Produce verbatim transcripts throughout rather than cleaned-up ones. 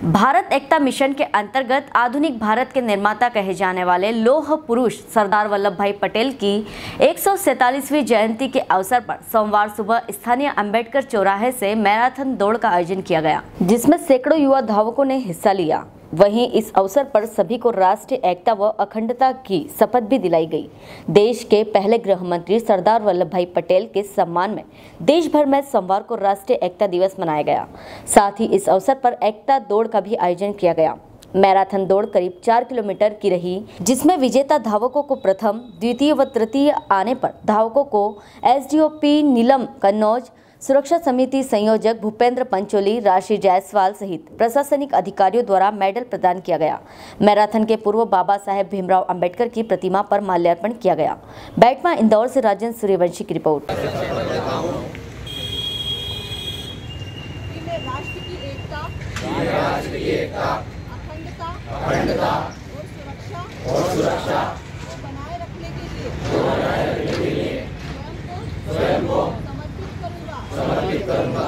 भारत एकता mission के अंतर्गत आधुनिक भारत के निर्माता कहे जाने वाले लौह पुरुष सरदार वल्लभ भाई पटेल की एक सौ सैंतालीसवीं जयंती के अवसर पर सोमवार सुबह स्थानीय अंबेडकर चौराहे से मैराथन दौड़ का आयोजन किया गया, जिसमें सैकड़ों युवा धावकों ने हिस्सा लिया। वहीं इस अवसर पर सभी को राष्ट्रीय एकता व अखंडता की शपथ भी दिलाई गई। देश के पहले गृह मंत्री सरदार वल्लभ भाई पटेल के सम्मान में देश भर में सोमवार को राष्ट्रीय एकता दिवस मनाया गया। साथ ही इस अवसर पर एकता दौड़ का भी आयोजन किया गया। मैराथन दौड़ करीब चार किलोमीटर की रही, जिसमें विजेता धावकों को प्रथम, द्वितीय व तृतीय आने पर धावकों को एसडीओपी नीलम कन्नौज, सुरक्षा समिति संयोजक भूपेंद्र पंचोली, राशि जायसवाल सहित प्रशासनिक अधिकारियों द्वारा मेडल प्रदान किया गया। मैराथन के पूर्व बाबा साहेब भीमराव अंबेडकर की प्रतिमा पर माल्यार्पण किया गया। बैठमा इंदौर से राजेंद्र सूर्यवंशी की रिपोर्ट। अखंडता और सुरक्षा को बनाए रखने के लिए स्वयं को समर्पित करूंगा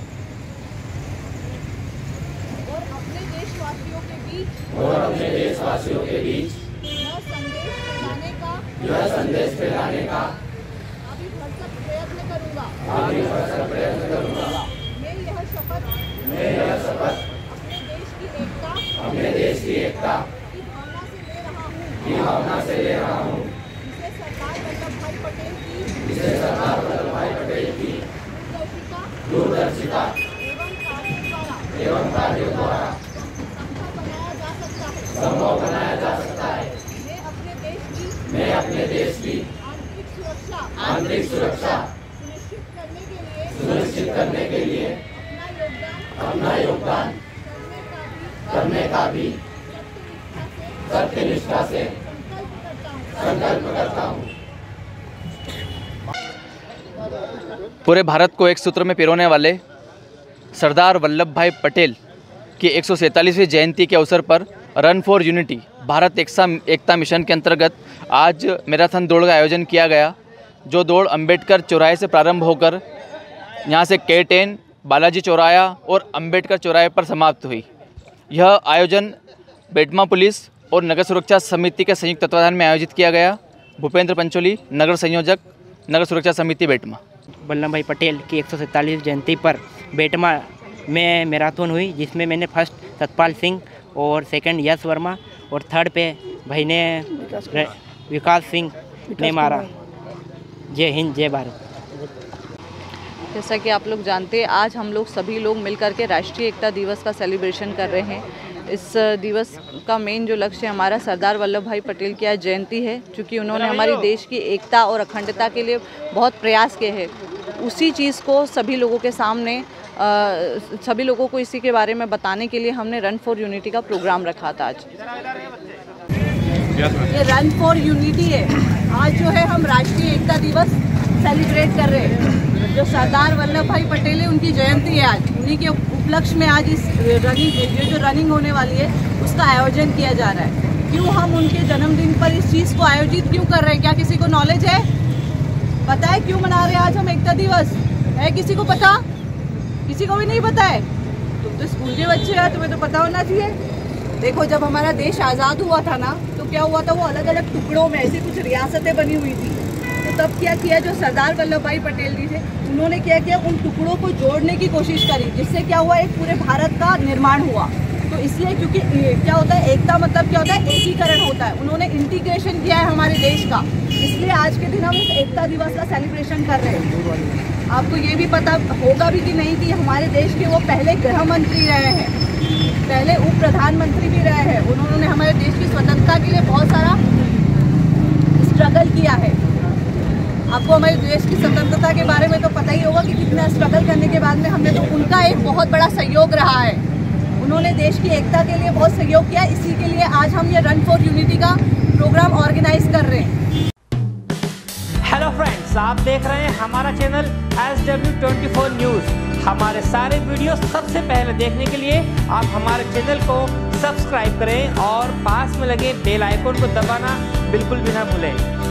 और अपने देशवासियों के बीच और अपने देशवासियों के बीच यह संदेश फैलाने का यह संदेश फैलाने का अभी भरसक प्रयत्न करूंगा अभी भरसक प्रयत्न करूंगा मैं यह शपथ मैं यह शपथ अपने देश की एकता अपने देश की एकता की भावना से ले रहा हूँ की भावना से ले रहा हूँ जिसे सरदार वल्लभ भाई पटेल की जिसे सरदार वल्लभ भाई पटेल की दूरदर्शिता एवं कार्यों द्वारा एवं कार्यों द्वारा संभव बनाया जा सकता है संभव बनाया जा सकता है मैं अपने देश की मैं अपने देश की आंतरिक सुरक्षा आंतरिक सुरक्षा सुनिश्चित करने के लिए सुनिश्चित करने के लिए अपना योगदान अपना योगदान करने का भी सत्यनिष्ठा से संकल्प करता हूँ। पूरे भारत को एक सूत्र में पिरोने वाले सरदार वल्लभ भाई पटेल की एक सौ सैंतालीसवीं जयंती के अवसर पर रन फॉर यूनिटी भारत एकता एकता मिशन के अंतर्गत आज मैराथन दौड़ का आयोजन किया गया। जो दौड़ अंबेडकर चौराहे से प्रारंभ होकर यहां से के टेन, बालाजी चौराहा और अंबेडकर चौराहे पर समाप्त हुई। यह आयोजन बैठमा पुलिस और नगर सुरक्षा समिति के संयुक्त तत्वाधान में आयोजित किया गया। भूपेंद्र पंचोली, नगर संयोजक, नगर सुरक्षा समिति बैठमा। वल्लभ भाई पटेल की एक सौ सैंतालीस जयंती पर बैठमा में मैराथन हुई, जिसमें मैंने फर्स्ट सतपाल सिंह और सेकंड यश वर्मा और थर्ड पे भाई ने विकास सिंह ने मारा। जय हिंद, जय भारत। जैसा कि आप लोग जानते हैं, आज हम लोग सभी लोग मिलकर के राष्ट्रीय एकता दिवस का सेलिब्रेशन कर रहे हैं। इस दिवस का मेन जो लक्ष्य है हमारा सरदार वल्लभ भाई पटेल की आज जयंती है, क्योंकि उन्होंने हमारी देश की एकता और अखंडता के लिए बहुत प्रयास किए हैं। उसी चीज़ को सभी लोगों के सामने आ, सभी लोगों को इसी के बारे में बताने के लिए हमने रन फॉर यूनिटी का प्रोग्राम रखा था। आज ये रन फॉर यूनिटी है। आज जो है हम राष्ट्रीय एकता दिवस सेलिब्रेट कर रहे हैं। जो सरदार वल्लभ भाई पटेल है, उनकी जयंती है आज। उन्हीं के उपलक्ष्य में आज इस रनिंग ये जो रनिंग होने वाली है उसका आयोजन किया जा रहा है। क्यों हम उनके जन्मदिन पर इस चीज़ को आयोजित क्यों कर रहे हैं? क्या किसी को नॉलेज है? पता है क्यों मना रहे हैं आज हम एकता दिवस? है किसी को पता? किसी को भी नहीं पता है? तुम तो स्कूल के बच्चे हैं, तुम्हें तो पता होना चाहिए। देखो, जब हमारा देश आज़ाद हुआ था ना, तो क्या हुआ था, वो अलग अलग टुकड़ों में ऐसी कुछ रियासतें बनी हुई थी। तो तब क्या किया, जो सरदार वल्लभ भाई पटेल जी थे, उन्होंने क्या किया, उन टुकड़ों को जोड़ने की कोशिश करी, जिससे क्या हुआ, एक पूरे भारत का निर्माण हुआ। तो इसलिए, क्योंकि क्या होता है एकता मतलब क्या होता है, एकीकरण होता है। उन्होंने इंटीग्रेशन किया है हमारे देश का, इसलिए आज के दिन हम इस एकता दिवस का सेलिब्रेशन कर रहे हैं। आपको ये भी पता होगा भी कि नहीं कि हमारे देश के वो पहले गृह मंत्री रहे हैं, पहले उप प्रधानमंत्री भी रहे हैं। उन्होंने हमारे देश की स्वतंत्रता के लिए बहुत सारा स्ट्रगल किया है। आपको हमारे देश की स्वतंत्रता के बारे में तो पता ही होगा कि कितना स्ट्रगल करने के बाद में हमने तो उनका एक बहुत बड़ा सहयोग रहा है। उन्होंने देश की एकता के लिए बहुत सहयोग किया। इसी के लिए आज हम ये रन फॉर यूनिटी का प्रोग्राम ऑर्गेनाइज कर रहे हैं। हेलो फ्रेंड्स, आप देख रहे हैं हमारा channel S W twenty four news. हमारे सारे वीडियो सबसे पहले देखने के लिए आप हमारे चैनल को सब्सक्राइब करें और पास में लगे बेल आइकन को दबाना बिल्कुल भी ना भूलें।